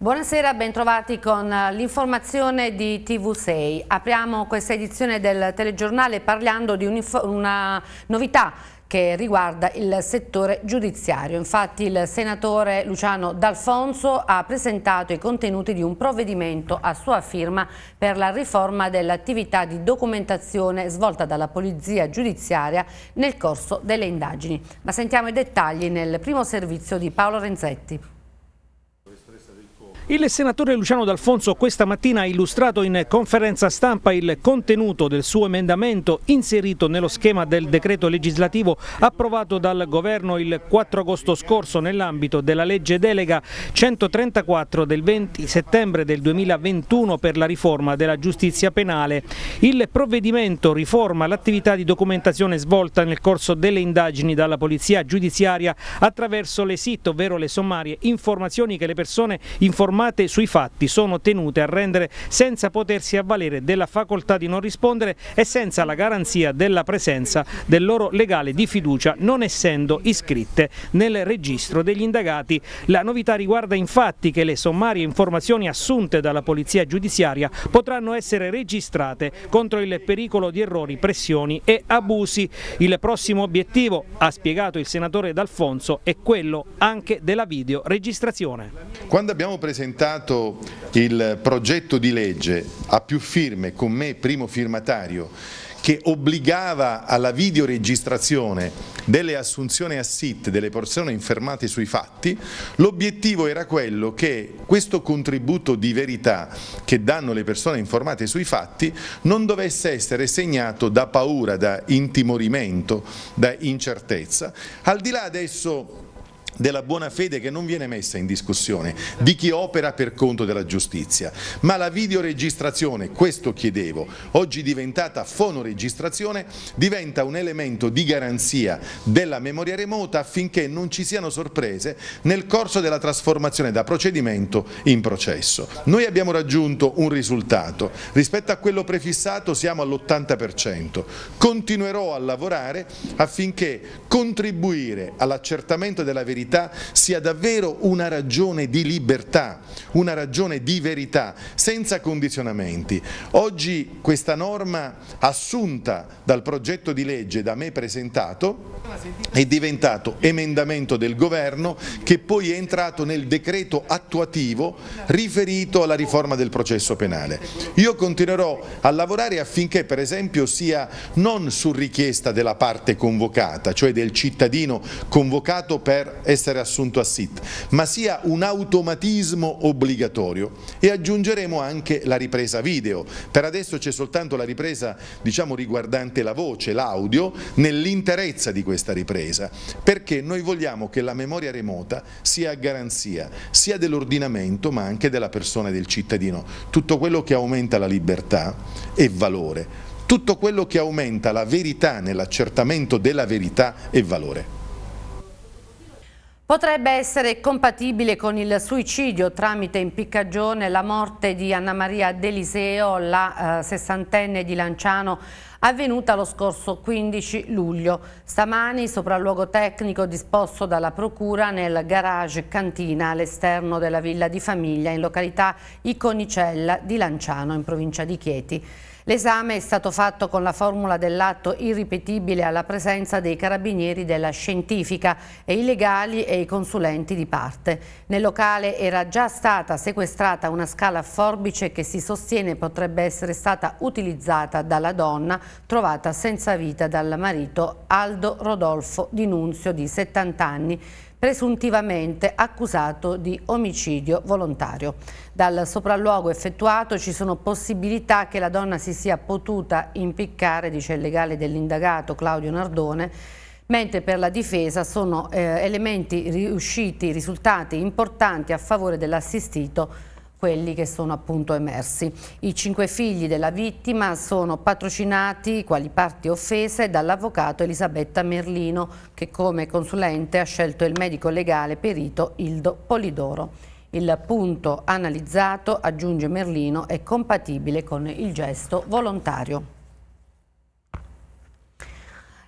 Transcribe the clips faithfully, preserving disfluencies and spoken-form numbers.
Buonasera, bentrovati con l'informazione di T V sei. Apriamo questa edizione del telegiornale parlando di una novità che riguarda il settore giudiziario. Infatti il senatore Luciano D'Alfonso ha presentato i contenuti di un provvedimento a sua firma per la riforma dell'attività di documentazione svolta dalla polizia giudiziaria nel corso delle indagini. Ma sentiamo i dettagli nel primo servizio di Paolo Renzetti. Il senatore Luciano D'Alfonso questa mattina ha illustrato in conferenza stampa il contenuto del suo emendamento inserito nello schema del decreto legislativo approvato dal governo il quattro agosto scorso nell'ambito della legge delega centotrentaquattro del venti settembre del duemilaventuno per la riforma della giustizia penale. Il provvedimento riforma l'attività di documentazione svolta nel corso delle indagini dalla polizia giudiziaria attraverso le S I T, ovvero le sommarie informazioni che le persone informate sui fatti sono tenute a rendere senza potersi avvalere della facoltà di non rispondere e senza la garanzia della presenza del loro legale di fiducia, non essendo iscritte nel registro degli indagati. La novità riguarda infatti che le sommarie informazioni assunte dalla polizia giudiziaria potranno essere registrate contro il pericolo di errori, pressioni e abusi. Il prossimo obiettivo, ha spiegato il senatore D'Alfonso, è quello anche della videoregistrazione. Quando abbiamo presentato il progetto di legge a più firme, con me primo firmatario, che obbligava alla videoregistrazione delle assunzioni a S I T delle persone infermate sui fatti, l'obiettivo era quello che questo contributo di verità che danno le persone informate sui fatti non dovesse essere segnato da paura, da intimorimento, da incertezza, al di là adesso della buona fede che non viene messa in discussione di chi opera per conto della giustizia, ma la videoregistrazione, questo chiedevo, oggi diventata fonoregistrazione, diventa un elemento di garanzia della memoria remota affinché non ci siano sorprese nel corso della trasformazione da procedimento in processo. Noi abbiamo raggiunto un risultato, rispetto a quello prefissato siamo all'ottanta per cento, continuerò a lavorare affinché contribuire all'accertamento della verità sia davvero una ragione di libertà, una ragione di verità, senza condizionamenti. Oggi questa norma assunta dal progetto di legge da me presentato è diventato emendamento del governo che poi è entrato nel decreto attuativo riferito alla riforma del processo penale. Io continuerò a lavorare affinché per esempio sia non su richiesta della parte convocata, cioè del cittadino convocato per essere assunto a S I T, ma sia un automatismo obbligatorio, e aggiungeremo anche la ripresa video. Per adesso c'è soltanto la ripresa, diciamo, riguardante la voce, l'audio, nell'interezza di questa ripresa, perché noi vogliamo che la memoria remota sia a garanzia sia dell'ordinamento ma anche della persona e del cittadino. Tutto quello che aumenta la libertà è valore, tutto quello che aumenta la verità nell'accertamento della verità è valore. Potrebbe essere compatibile con il suicidio tramite impiccagione la morte di Anna Maria Deliseo, la eh, sessantenne di Lanciano, avvenuta lo scorso quindici luglio. Stamani sopralluogo tecnico disposto dalla Procura nel garage cantina all'esterno della villa di famiglia in località Iconicella di Lanciano, in provincia di Chieti. L'esame è stato fatto con la formula dell'atto irripetibile alla presenza dei carabinieri della scientifica e i legali e i consulenti di parte. Nel locale era già stata sequestrata una scala a forbice che si sostiene potrebbe essere stata utilizzata dalla donna trovata senza vita dal marito Aldo Rodolfo Di Nunzio di settanta anni, presuntivamente accusato di omicidio volontario. Dal sopralluogo effettuato ci sono possibilità che la donna si sia potuta impiccare, dice il legale dell'indagato Claudio Nardone, mentre per la difesa sono eh, elementi riusciti, risultati importanti a favore dell'assistito, quelli che sono appunto emersi. I cinque figli della vittima sono patrocinati quali parti offese dall'avvocato Elisabetta Merlino, che come consulente ha scelto il medico legale perito Ildo Polidoro. Il punto analizzato, aggiunge Merlino, è compatibile con il gesto volontario.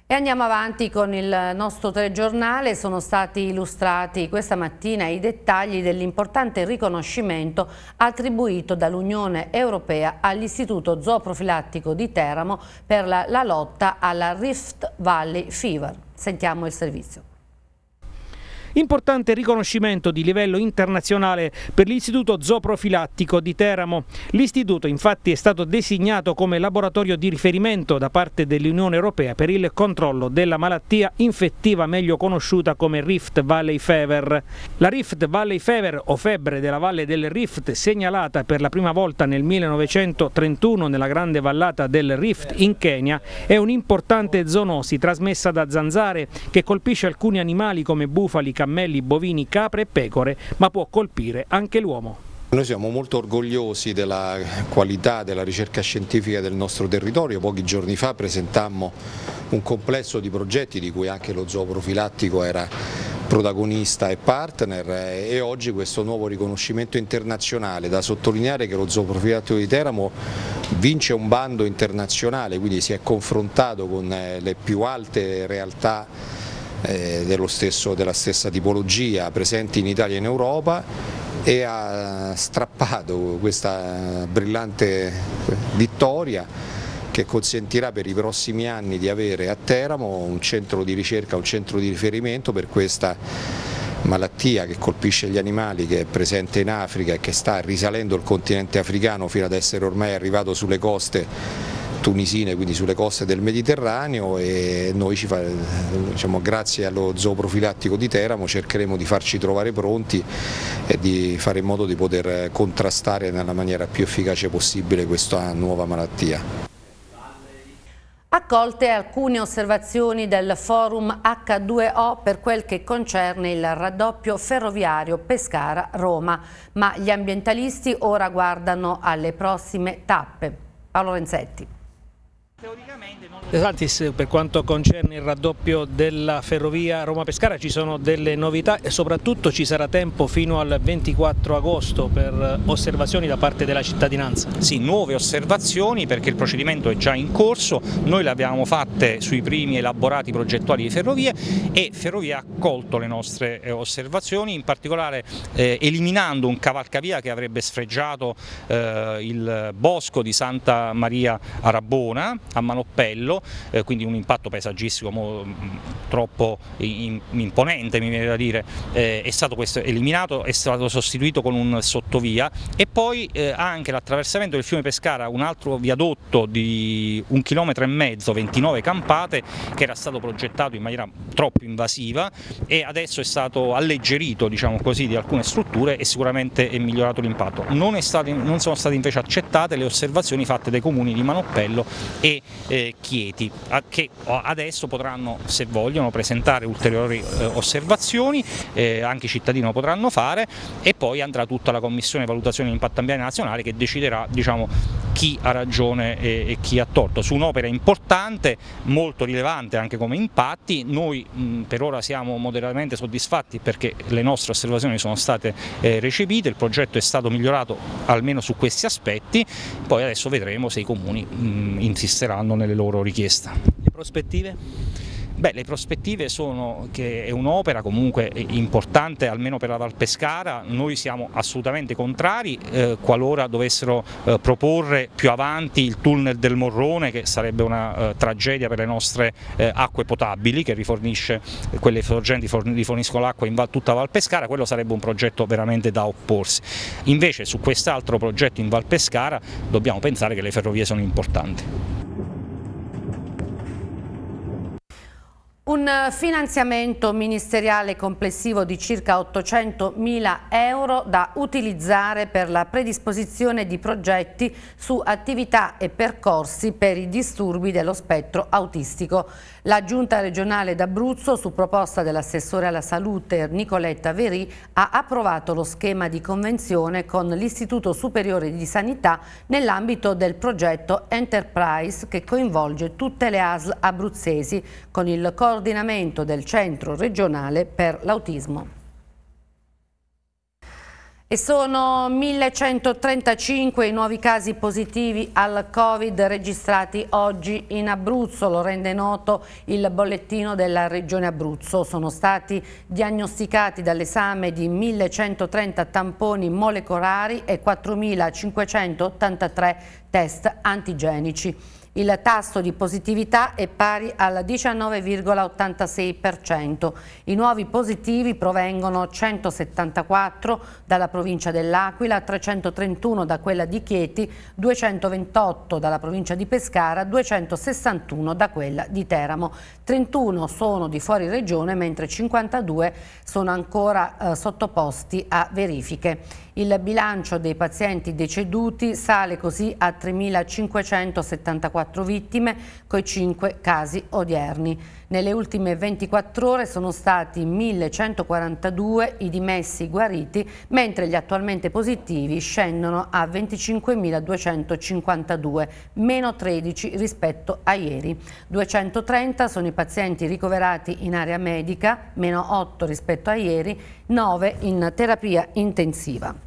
E andiamo avanti con il nostro telegiornale. Sono stati illustrati questa mattina i dettagli dell'importante riconoscimento attribuito dall'Unione Europea all'Istituto Zooprofilattico di Teramo per la, la lotta alla Rift Valley Fever. Sentiamo il servizio. Importante riconoscimento di livello internazionale per l'Istituto Zooprofilattico di Teramo. L'istituto infatti è stato designato come laboratorio di riferimento da parte dell'Unione Europea per il controllo della malattia infettiva meglio conosciuta come Rift Valley Fever. La Rift Valley Fever o febbre della Valle del Rift, segnalata per la prima volta nel millenovecentotrentuno nella grande vallata del Rift in Kenya, è un'importante zoonosi trasmessa da zanzare che colpisce alcuni animali come bufali, cammelli, bovini, capre e pecore, ma può colpire anche l'uomo. Noi siamo molto orgogliosi della qualità della ricerca scientifica del nostro territorio. Pochi giorni fa presentammo un complesso di progetti di cui anche lo zooprofilattico era protagonista e partner, e oggi questo nuovo riconoscimento internazionale. Da sottolineare che lo zooprofilattico di Teramo vince un bando internazionale, quindi si è confrontato con le più alte realtà Dello stesso, della stessa tipologia presenti in Italia e in Europa, e ha strappato questa brillante vittoria che consentirà per i prossimi anni di avere a Teramo un centro di ricerca, un centro di riferimento per questa malattia che colpisce gli animali, che è presente in Africa e che sta risalendo il continente africano fino ad essere ormai arrivato sulle coste tunisine, quindi sulle coste del Mediterraneo, e noi ci fa, diciamo, grazie allo zooprofilattico di Teramo cercheremo di farci trovare pronti e di fare in modo di poter contrastare nella maniera più efficace possibile questa nuova malattia. Accolte alcune osservazioni del forum acca due o per quel che concerne il raddoppio ferroviario Pescara-Roma, ma gli ambientalisti ora guardano alle prossime tappe. Paolo Renzetti. Santis, per quanto concerne il raddoppio della ferrovia Roma-Pescara ci sono delle novità e soprattutto ci sarà tempo fino al ventiquattro agosto per osservazioni da parte della cittadinanza. Sì, nuove osservazioni perché il procedimento è già in corso, noi le abbiamo fatte sui primi elaborati progettuali di Ferrovie e Ferrovie ha accolto le nostre osservazioni, in particolare eh, eliminando un cavalcavia che avrebbe sfregiato eh, il bosco di Santa Maria Arabona a Manoppello, eh, quindi un impatto paesaggistico mo, troppo in, imponente, mi viene da dire. Eh, è stato questo eliminato, è stato sostituito con un sottovia, e poi eh, anche l'attraversamento del fiume Pescara, un altro viadotto di un chilometro e mezzo, ventinove campate, che era stato progettato in maniera troppo invasiva e adesso è stato alleggerito, diciamo così, di alcune strutture e sicuramente è migliorato l'impatto. Non, non sono state invece accettate le osservazioni fatte dai comuni di Manoppello e Eh, Chieti, che adesso potranno, se vogliono, presentare ulteriori eh, osservazioni, eh, anche i cittadini lo potranno fare, e poi andrà tutta la Commissione Valutazione di Impatto Ambientale Nazionale che deciderà, diciamo, chi ha ragione e, e chi ha torto. Su un'opera importante, molto rilevante anche come impatti, noi mh, per ora siamo moderatamente soddisfatti perché le nostre osservazioni sono state eh, recepite, il progetto è stato migliorato almeno su questi aspetti, poi adesso vedremo se i comuni mh, insisteranno nelle loro richieste. Le prospettive? Beh, le prospettive sono che è un'opera comunque importante almeno per la Val Pescara. Noi siamo assolutamente contrari eh, qualora dovessero eh, proporre più avanti il tunnel del Morrone, che sarebbe una eh, tragedia per le nostre eh, acque potabili, che rifornisce, quelle sorgenti riforniscono l'acqua in Val, tutta Val Pescara. Quello sarebbe un progetto veramente da opporsi. Invece su quest'altro progetto in Val Pescara dobbiamo pensare che le ferrovie sono importanti. Un finanziamento ministeriale complessivo di circa ottocentomila euro da utilizzare per la predisposizione di progetti su attività e percorsi per i disturbi dello spettro autistico. La Giunta regionale d'Abruzzo, su proposta dell'assessore alla salute Nicoletta Verì, ha approvato lo schema di convenzione con l'Istituto Superiore di Sanità nell'ambito del progetto Enterprise che coinvolge tutte le A S L abruzzesi con il coordinamento del Centro regionale per l'autismo. E sono millecentotrentacinque i nuovi casi positivi al Covid registrati oggi in Abruzzo, lo rende noto il bollettino della Regione Abruzzo. Sono stati diagnosticati dall'esame di millecentotrenta tamponi molecolari e quattromilacinquecentottantatré test antigenici. Il tasso di positività è pari al diciannove virgola ottantasei per cento. I nuovi positivi provengono centosettantaquattro dalla provincia dell'Aquila, trecentotrentuno da quella di Chieti, duecentoventotto dalla provincia di Pescara, duecentosessantuno da quella di Teramo. trentuno sono di fuori regione, mentre cinquantadue sono ancora eh, sottoposti a verifiche. Il bilancio dei pazienti deceduti sale così a tremilacinquecentosettantaquattro vittime, coi cinque casi odierni. Nelle ultime ventiquattro ore sono stati millecentoquarantadue i dimessi guariti, mentre gli attualmente positivi scendono a venticinquemiladuecentocinquantadue, meno tredici rispetto a ieri. duecentotrenta sono i pazienti ricoverati in area medica, meno otto rispetto a ieri, nove in terapia intensiva.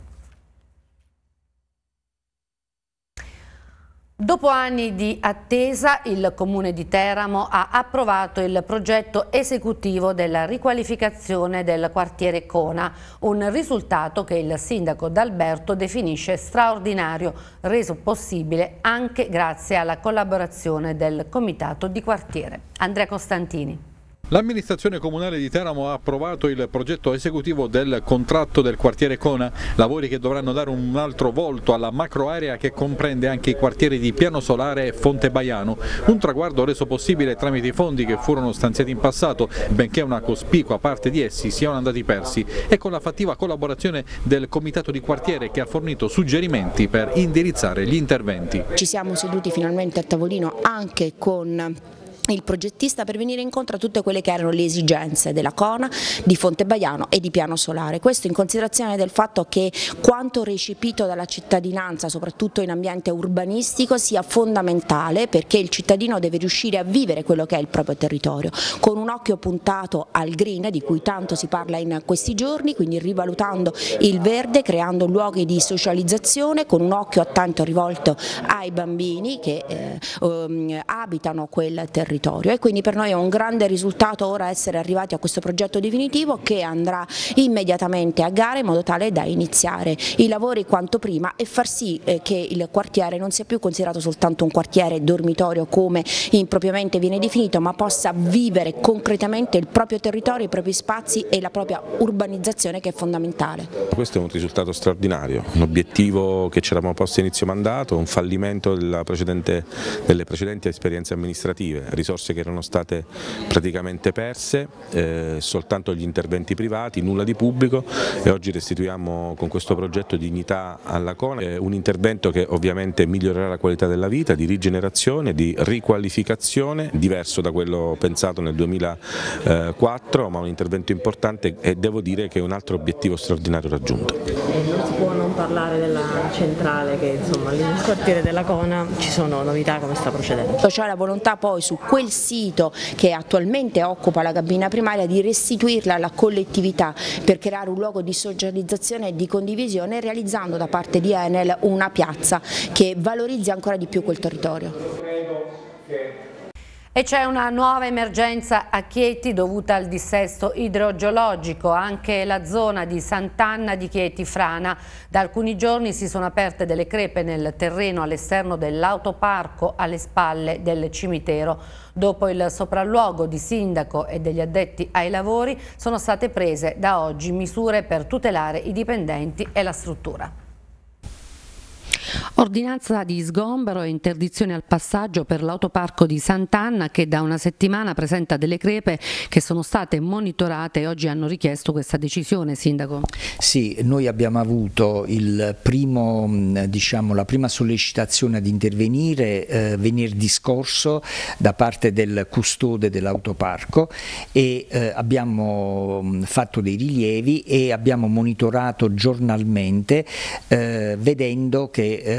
Dopo anni di attesa, il Comune di Teramo ha approvato il progetto esecutivo della riqualificazione del quartiere Cona, un risultato che il sindaco D'Alberto definisce straordinario, reso possibile anche grazie alla collaborazione del comitato di quartiere. Andrea Costantini. L'amministrazione comunale di Teramo ha approvato il progetto esecutivo del contratto del quartiere Cona, lavori che dovranno dare un altro volto alla macroarea che comprende anche i quartieri di Piano Solare e Fonte Baiano, un traguardo reso possibile tramite i fondi che furono stanziati in passato, benché una cospicua parte di essi siano andati persi, e con la fattiva collaborazione del comitato di quartiere che ha fornito suggerimenti per indirizzare gli interventi. Ci siamo seduti finalmente a tavolino anche con il progettista per venire incontro a tutte quelle che erano le esigenze della Cona, di Fonte Baiano e di Piano Solare. Questo in considerazione del fatto che quanto recepito dalla cittadinanza, soprattutto in ambiente urbanistico, sia fondamentale, perché il cittadino deve riuscire a vivere quello che è il proprio territorio, con un occhio puntato al green, di cui tanto si parla in questi giorni, quindi rivalutando il verde, creando luoghi di socializzazione, con un occhio attento rivolto ai bambini che eh, um, abitano quel territorio. E quindi per noi è un grande risultato ora essere arrivati a questo progetto definitivo che andrà immediatamente a gara in modo tale da iniziare i lavori quanto prima e far sì che il quartiere non sia più considerato soltanto un quartiere dormitorio come impropriamente viene definito, ma possa vivere concretamente il proprio territorio, i propri spazi e la propria urbanizzazione, che è fondamentale. Questo è un risultato straordinario, un obiettivo che ci eravamo posto a inizio mandato, un fallimento della precedente, delle precedenti esperienze amministrative, risorse che erano state praticamente perse, eh, soltanto gli interventi privati, nulla di pubblico, e oggi restituiamo con questo progetto dignità alla Cona, eh, un intervento che ovviamente migliorerà la qualità della vita, di rigenerazione, di riqualificazione, diverso da quello pensato nel duemilaquattro, ma un intervento importante, e devo dire che è un altro obiettivo straordinario raggiunto. E non si può non parlare della centrale, che insomma nel quartiere della Cona ci sono novità, come sta procedendo. C'è la volontà poi su quel sito che attualmente occupa la cabina primaria di restituirla alla collettività per creare un luogo di socializzazione e di condivisione, realizzando da parte di Enel una piazza che valorizzi ancora di più quel territorio. E c'è una nuova emergenza a Chieti dovuta al dissesto idrogeologico. Anche la zona di Sant'Anna di Chieti frana. Da alcuni giorni si sono aperte delle crepe nel terreno all'esterno dell'autoparco alle spalle del cimitero. Dopo il sopralluogo di sindaco e degli addetti ai lavori sono state prese da oggi misure per tutelare i dipendenti e la struttura. Ordinanza di sgombero e interdizione al passaggio per l'autoparco di Sant'Anna, che da una settimana presenta delle crepe che sono state monitorate e oggi hanno richiesto questa decisione, Sindaco. Sì, noi abbiamo avuto il primo, diciamo, la prima sollecitazione ad intervenire eh, venerdì scorso da parte del custode dell'autoparco e eh, abbiamo fatto dei rilievi e abbiamo monitorato giornalmente eh, vedendo che eh,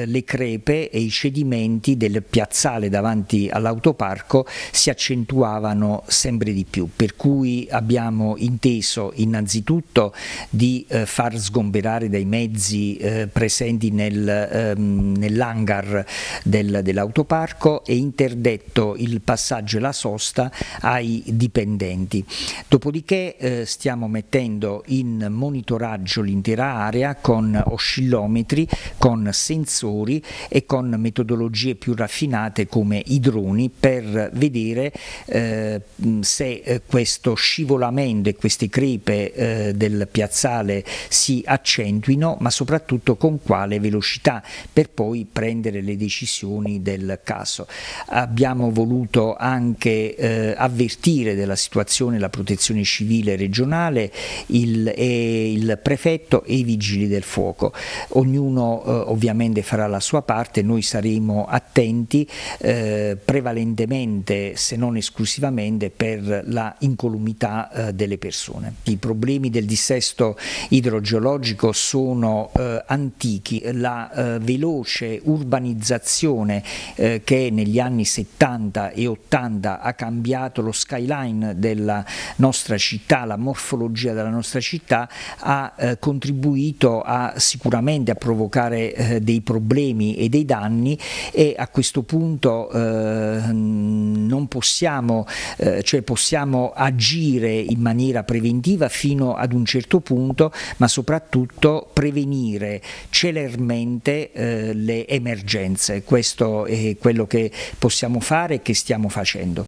le crepe e i cedimenti del piazzale davanti all'autoparco si accentuavano sempre di più, per cui abbiamo inteso innanzitutto di eh, far sgomberare dai mezzi eh, presenti nel, ehm, nell'hangar del, dell'autoparco e interdetto il passaggio e la sosta ai dipendenti. Dopodiché eh, stiamo mettendo in monitoraggio l'intera area con oscillometri, con sensori e con metodologie più raffinate come i droni per vedere eh, se eh, questo scivolamento e queste crepe eh, del piazzale si accentuino, ma soprattutto con quale velocità, per poi prendere le decisioni del caso. Abbiamo voluto anche eh, avvertire della situazione la protezione civile regionale, il, e il prefetto e i vigili del fuoco. Ognuno eh, ovviamente farà la sua parte, noi saremo attenti eh, prevalentemente, se non esclusivamente, per la incolumità eh, delle persone. I problemi del dissesto idrogeologico sono eh, antichi, la eh, veloce urbanizzazione eh, che negli anni settanta e ottanta ha cambiato lo skyline della nostra città, la morfologia della nostra città, ha eh, contribuito a, sicuramente a provocare eh, dei problemi e dei danni, e a questo punto eh, non possiamo, eh, cioè possiamo agire in maniera preventiva fino ad un certo punto, ma soprattutto prevenire celermente eh, le emergenze. Questo è quello che possiamo fare e che stiamo facendo.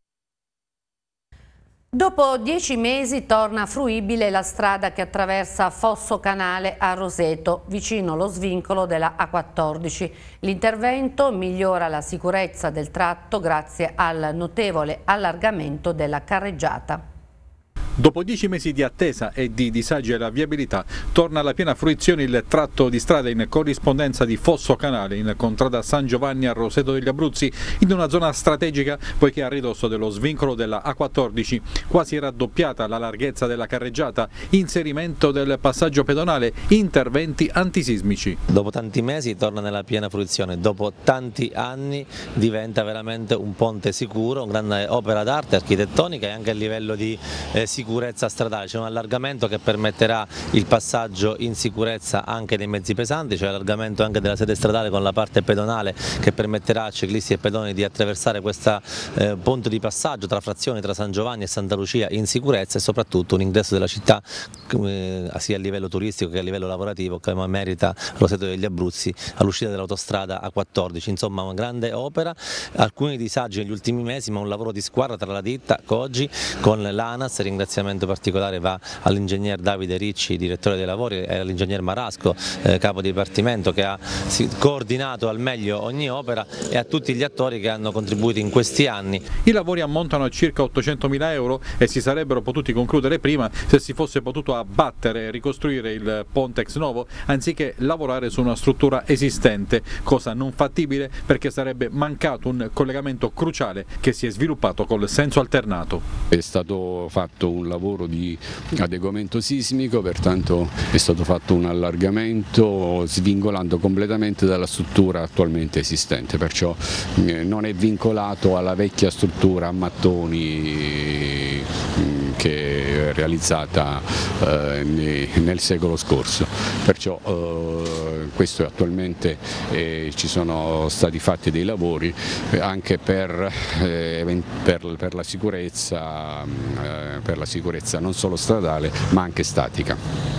Dopo dieci mesi torna fruibile la strada che attraversa Fosso Canale a Roseto, vicino allo svincolo della A quattordici. L'intervento migliora la sicurezza del tratto grazie al notevole allargamento della carreggiata. Dopo dieci mesi di attesa e di disagi alla viabilità, torna alla piena fruizione il tratto di strada in corrispondenza di Fosso Canale, in contrada San Giovanni a Roseto degli Abruzzi, in una zona strategica poiché a ridosso dello svincolo della A quattordici, quasi raddoppiata la larghezza della carreggiata, inserimento del passaggio pedonale, interventi antisismici. Dopo tanti mesi torna nella piena fruizione, dopo tanti anni diventa veramente un ponte sicuro, una grande opera d'arte architettonica e anche a livello di eh, sicurezza stradale. C'è un allargamento che permetterà il passaggio in sicurezza anche dei mezzi pesanti, c'è l'allargamento anche della sede stradale con la parte pedonale che permetterà a ciclisti e pedoni di attraversare questo eh, ponte di passaggio tra frazioni tra San Giovanni e Santa Lucia in sicurezza, e soprattutto un ingresso della città eh, sia a livello turistico che a livello lavorativo come merita Roseto degli Abruzzi all'uscita dell'autostrada A quattordici. Insomma, una grande opera, alcuni disagi negli ultimi mesi, ma un lavoro di squadra tra la ditta Coggi con l'ANAS. Ringraziamento particolare va all'ingegner Davide Ricci, direttore dei lavori, e all'ingegner Marasco, eh, capo dipartimento, che ha si, coordinato al meglio ogni opera, e a tutti gli attori che hanno contribuito in questi anni. I lavori ammontano a circa ottocentomila euro e si sarebbero potuti concludere prima se si fosse potuto abbattere e ricostruire il ponte ex novo anziché lavorare su una struttura esistente, cosa non fattibile perché sarebbe mancato un collegamento cruciale che si è sviluppato col senso alternato. È stato fatto un lavoro di adeguamento sismico, pertanto è stato fatto un allargamento svincolando completamente dalla struttura attualmente esistente, perciò non è vincolato alla vecchia struttura a mattoni che è realizzata eh, nel secolo scorso, perciò eh, questo attualmente eh, ci sono stati fatti dei lavori eh, anche per, eh, per, per la sicurezza eh, per la sicurezza non solo stradale ma anche statica.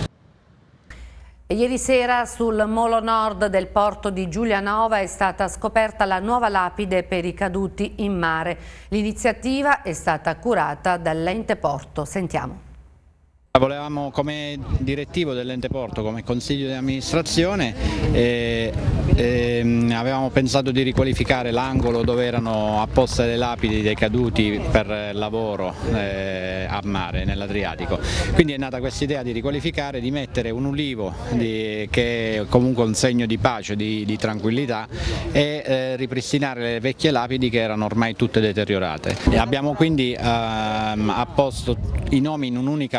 Ieri sera sul molo nord del porto di Giulianova è stata scoperta la nuova lapide per i caduti in mare. L'iniziativa è stata curata dall'ente porto. Sentiamo. Volevamo, come direttivo dell'ente porto, come consiglio di amministrazione, eh, eh, avevamo pensato di riqualificare l'angolo dove erano apposte le lapidi dei caduti per lavoro eh, a mare, nell'Adriatico. Quindi è nata questa idea di riqualificare, di mettere un ulivo di, che è comunque un segno di pace, di, di tranquillità, e eh, ripristinare le vecchie lapidi che erano ormai tutte deteriorate. E abbiamo quindi ehm, apposto i nomi in un'unica lapide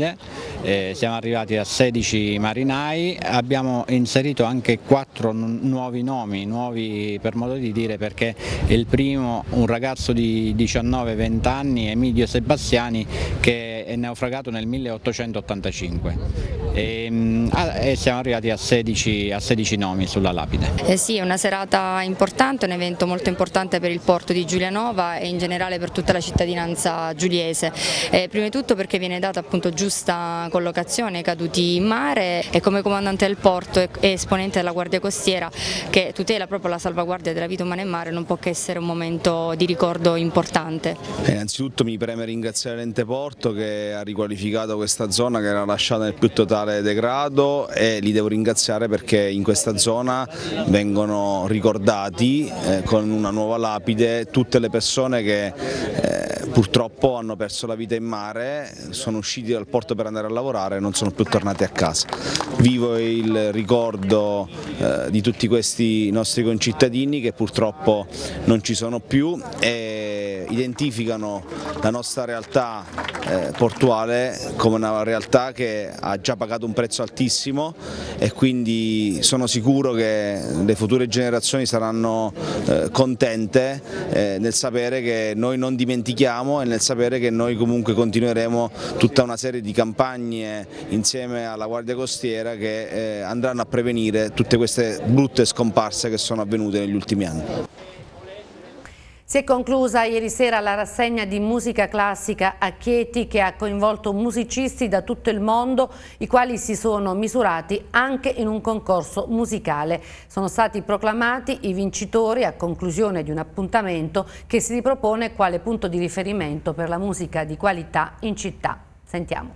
lapide, eh, siamo arrivati a sedici marinai, abbiamo inserito anche quattro nuovi nomi, nuovi per modo di dire, perché il primo, un ragazzo di diciannove venti anni, Emilio Sebastiani, che è naufragato nel milleottocentottantacinque. E, e siamo arrivati a sedici, a sedici nomi sulla lapide. Eh sì, è una serata importante, un evento molto importante per il porto di Giulianova e in generale per tutta la cittadinanza giuliese. Eh, prima di tutto perché viene data appunto giusta collocazione ai caduti in mare, e come comandante del porto e esponente della Guardia Costiera che tutela proprio la salvaguardia della vita umana in mare, non può che essere un momento di ricordo importante. Eh, innanzitutto mi preme ringraziare l'ente porto che ha riqualificato questa zona che era lasciata nel più totale degrado, e li devo ringraziare perché in questa zona vengono ricordati eh, con una nuova lapide tutte le persone che eh, purtroppo hanno perso la vita in mare, sono usciti dal porto per andare a lavorare e non sono più tornati a casa. Vivo il ricordo eh, di tutti questi nostri concittadini che purtroppo non ci sono più e identificano la nostra realtà eh, portuale come una realtà che ha già pagato un prezzo altissimo, e quindi sono sicuro che le future generazioni saranno eh, contente eh, nel sapere che noi non dimentichiamo e nel sapere che noi comunque continueremo tutta una serie di campagne insieme alla Guardia Costiera che eh, andranno a prevenire tutte queste brutte scomparse che sono avvenute negli ultimi anni. Si è conclusa ieri sera la rassegna di musica classica a Chieti, che ha coinvolto musicisti da tutto il mondo, i quali si sono misurati anche in un concorso musicale. Sono stati proclamati i vincitori a conclusione di un appuntamento che si ripropone quale punto di riferimento per la musica di qualità in città. Sentiamo.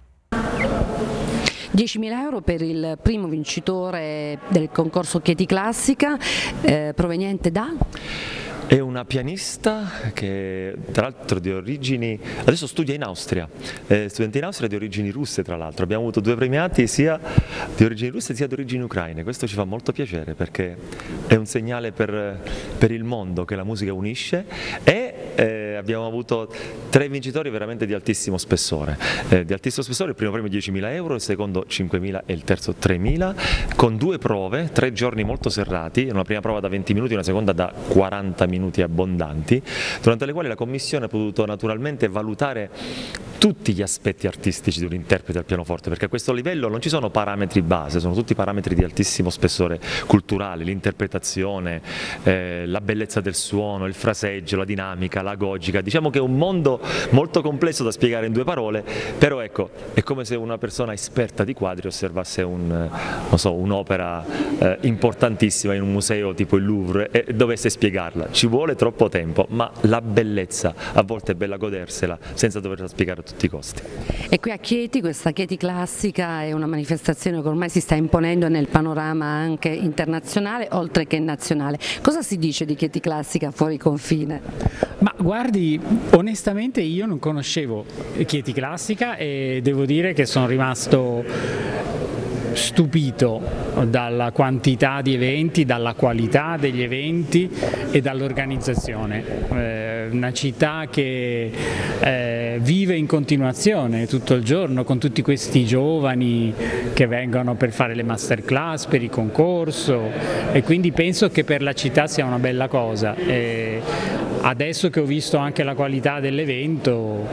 diecimila euro per il primo vincitore del concorso Chieti Classica, eh, proveniente da? È una pianista che tra l'altro di origini, adesso studia in Austria, è studente in Austria di origini russe tra l'altro, abbiamo avuto due premiati sia di origini russe sia di origini ucraine, questo ci fa molto piacere perché è un segnale per, per il mondo che la musica unisce, e eh, abbiamo avuto tre vincitori veramente di altissimo spessore, eh, di altissimo spessore, il primo premio diecimila euro, il secondo cinquemila e il terzo tremila, con due prove, tre giorni molto serrati, una prima prova da venti minuti, una seconda da quaranta minuti. minuti abbondanti, durante le quali la Commissione ha potuto naturalmente valutare tutti gli aspetti artistici di un interprete al pianoforte, perché a questo livello non ci sono parametri base, sono tutti parametri di altissimo spessore culturale, l'interpretazione, eh, la bellezza del suono, il fraseggio, la dinamica, l'agogica, diciamo che è un mondo molto complesso da spiegare in due parole, però ecco, è come se una persona esperta di quadri osservasse un, non so, un'opera eh, importantissima in un museo tipo il Louvre e dovesse spiegarla. Ci vuole troppo tempo, ma la bellezza a volte è bella godersela senza doverla spiegare a tutti i costi. E qui a Chieti, questa Chieti Classica è una manifestazione che ormai si sta imponendo nel panorama anche internazionale oltre che nazionale. Cosa si dice di Chieti Classica fuori confine? Ma guardi, onestamente io non conoscevo Chieti Classica e devo dire che sono rimasto stupito dalla quantità di eventi, dalla qualità degli eventi e dall'organizzazione. Eh, una città che eh, vive in continuazione tutto il giorno con tutti questi giovani che vengono per fare le masterclass, per il concorso, e quindi penso che per la città sia una bella cosa. E adesso che ho visto anche la qualità dell'evento,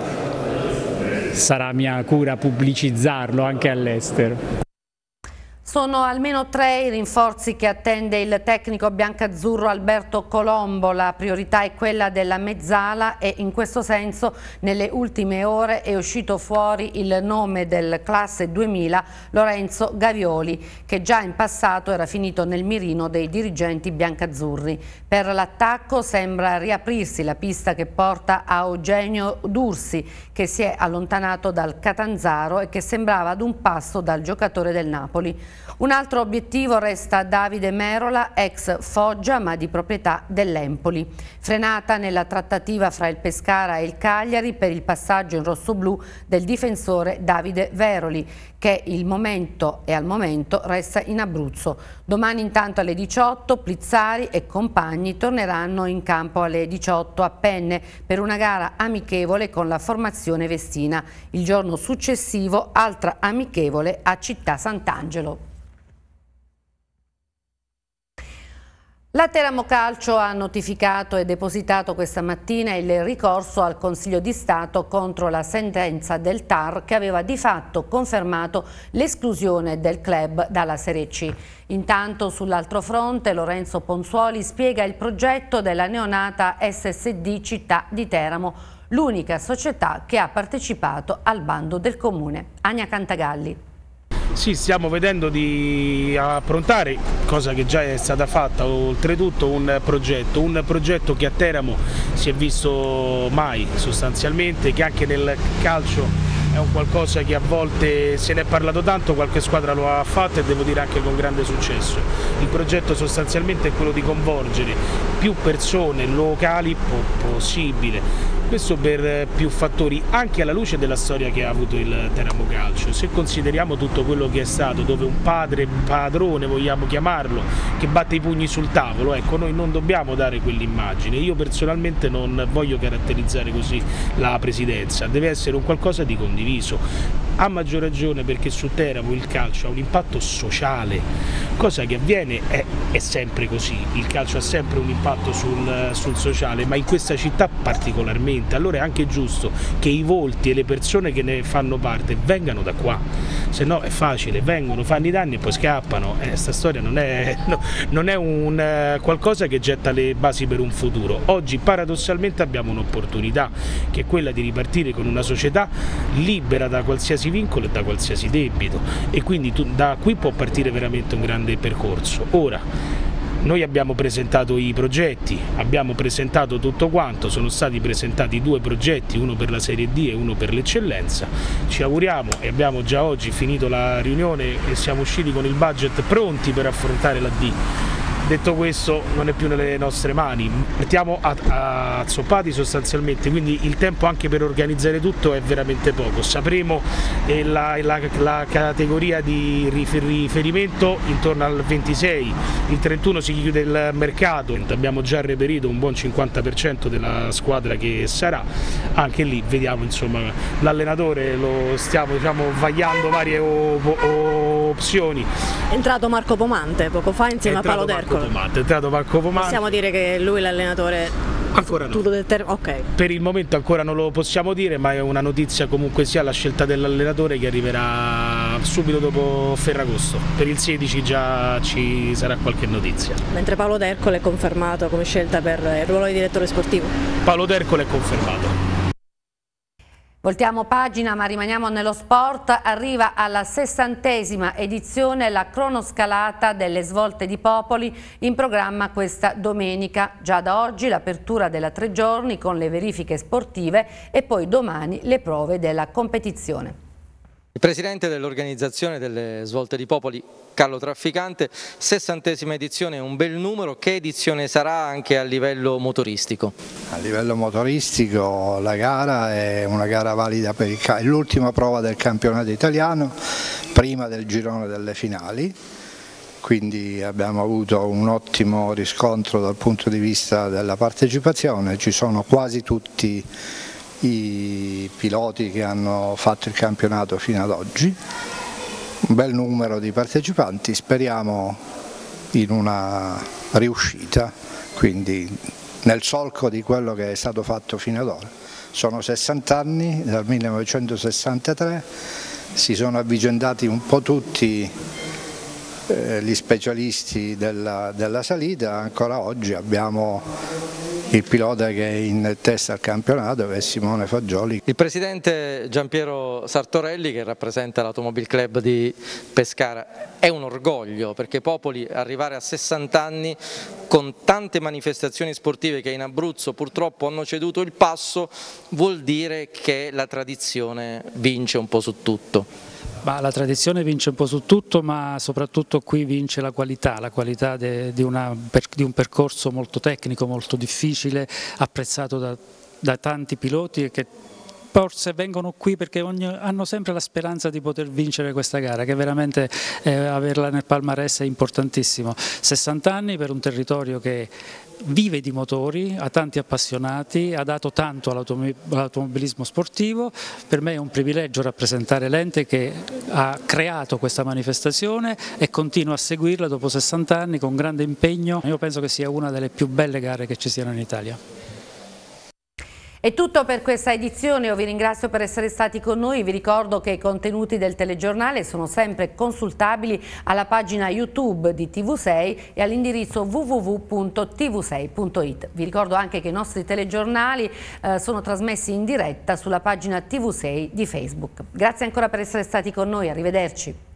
sarà mia cura pubblicizzarlo anche all'estero. Sono almeno tre i rinforzi che attende il tecnico biancazzurro Alberto Colombo. La priorità è quella della mezzala e in questo senso nelle ultime ore è uscito fuori il nome del classe duemila Lorenzo Gavioli, che già in passato era finito nel mirino dei dirigenti biancazzurri. Per l'attacco sembra riaprirsi la pista che porta a Eugenio Dursi, che si è allontanato dal Catanzaro e che sembrava ad un passo dal giocatore del Napoli. Un altro obiettivo resta Davide Merola, ex Foggia ma di proprietà dell'Empoli. Frenata nella trattativa fra il Pescara e il Cagliari per il passaggio in rossoblù del difensore Davide Veroli, che il momento e al momento resta in Abruzzo. Domani intanto alle diciotto Plizzari e compagni torneranno in campo alle diciotto a Penne per una gara amichevole con la formazione vestina. Il giorno successivo altra amichevole a Città Sant'Angelo. La Teramo Calcio ha notificato e depositato questa mattina il ricorso al Consiglio di Stato contro la sentenza del T A R che aveva di fatto confermato l'esclusione del club dalla Serie C. Intanto sull'altro fronte Lorenzo Ponzuoli spiega il progetto della neonata S S D Città di Teramo, l'unica società che ha partecipato al bando del Comune. Ania Cantagalli. Sì, stiamo vedendo di approntare, cosa che già è stata fatta, oltretutto un progetto, un progetto che a Teramo si è visto mai sostanzialmente, che anche nel calcio è un qualcosa che a volte se ne è parlato tanto, qualche squadra lo ha fatto e devo dire anche con grande successo. Il progetto sostanzialmente è quello di coinvolgere più persone locali possibile. Questo per più fattori, anche alla luce della storia che ha avuto il Teramo Calcio. Se consideriamo tutto quello che è stato, dove un padre, padrone vogliamo chiamarlo, che batte i pugni sul tavolo, ecco, noi non dobbiamo dare quell'immagine. Io personalmente non voglio caratterizzare così la presidenza, deve essere un qualcosa di condiviso. A maggior ragione perché su Teramo il calcio ha un impatto sociale, cosa che avviene è, è sempre così, il calcio ha sempre un impatto sul, sul sociale, ma in questa città particolarmente, allora è anche giusto che i volti e le persone che ne fanno parte vengano da qua, se no è facile, vengono, fanno i danni e poi scappano, eh, sta storia non è, no, non è un, eh, qualcosa che getta le basi per un futuro. Oggi paradossalmente abbiamo un'opportunità che è quella di ripartire con una società libera da qualsiasi vincolo e da qualsiasi debito e quindi tu, da qui può partire veramente un grande percorso. Ora, noi abbiamo presentato i progetti, abbiamo presentato tutto quanto, sono stati presentati due progetti, uno per la Serie D e uno per l'eccellenza, ci auguriamo e abbiamo già oggi finito la riunione e siamo usciti con il budget pronti per affrontare la D. Detto questo non è più nelle nostre mani, partiamo a, a zoppati sostanzialmente, quindi il tempo anche per organizzare tutto è veramente poco. Sapremo eh, la, la, la categoria di riferimento intorno al ventisei, il trentuno si chiude il mercato, abbiamo già reperito un buon cinquanta per cento della squadra che sarà, anche lì vediamo insomma l'allenatore, lo stiamo diciamo, vagliando varie op opzioni. È entrato Marco Pomante poco fa insieme a Paolo Derco. Pomante, è entrato Marco Pomante. Possiamo dire che lui è l'allenatore ancora no. Del okay. Per il momento ancora non lo possiamo dire, ma è una notizia comunque sia la scelta dell'allenatore che arriverà subito dopo Ferragosto. Per il sedici già ci sarà qualche notizia. Mentre Paolo Dercole è confermato come scelta per il ruolo di direttore sportivo. Paolo Dercole è confermato. Voltiamo pagina ma rimaniamo nello sport, arriva alla sessantesima edizione la cronoscalata delle svolte di Popoli in programma questa domenica, già da oggi l'apertura della tre giorni con le verifiche sportive e poi domani le prove della competizione. Il presidente dell'organizzazione delle svolte di Popoli, Carlo Trafficante, sessantesima edizione è un bel numero, che edizione sarà anche a livello motoristico? A livello motoristico la gara è una gara valida per l'ultima prova del campionato italiano, prima del girone delle finali, quindi abbiamo avuto un ottimo riscontro dal punto di vista della partecipazione, ci sono quasi tutti i piloti che hanno fatto il campionato fino ad oggi, un bel numero di partecipanti, speriamo in una riuscita, quindi nel solco di quello che è stato fatto fino ad ora. Sono sessanta anni, dal millenovecentosessantatré, si sono avvicendati un po' tutti eh, gli specialisti della, della salita, ancora oggi abbiamo il pilota che è in testa al campionato, che è Simone Fagioli. Il presidente Giampiero Sartorelli, che rappresenta l'Automobile Club di Pescara, è un orgoglio perché Popoli arrivare a sessanta anni con tante manifestazioni sportive che in Abruzzo purtroppo hanno ceduto il passo, vuol dire che la tradizione vince un po' su tutto. Ma la tradizione vince un po' su tutto, ma soprattutto qui vince la qualità, la qualità de, di, una, per, di un percorso molto tecnico, molto difficile, apprezzato da, da tanti piloti e che forse vengono qui perché ogni, hanno sempre la speranza di poter vincere questa gara, che veramente eh, averla nel palmarès è importantissimo. sessanta anni per un territorio che vive di motori, ha tanti appassionati, ha dato tanto all'automobilismo sportivo. Per me è un privilegio rappresentare l'ente che ha creato questa manifestazione e continua a seguirla dopo sessanta anni con grande impegno. Io penso che sia una delle più belle gare che ci siano in Italia. È tutto per questa edizione, io vi ringrazio per essere stati con noi, vi ricordo che i contenuti del telegiornale sono sempre consultabili alla pagina YouTube di T V sei e all'indirizzo w w w punto t v sei punto i t. Vi ricordo anche che i nostri telegiornali eh, sono trasmessi in diretta sulla pagina T V sei di Facebook. Grazie ancora per essere stati con noi, arrivederci.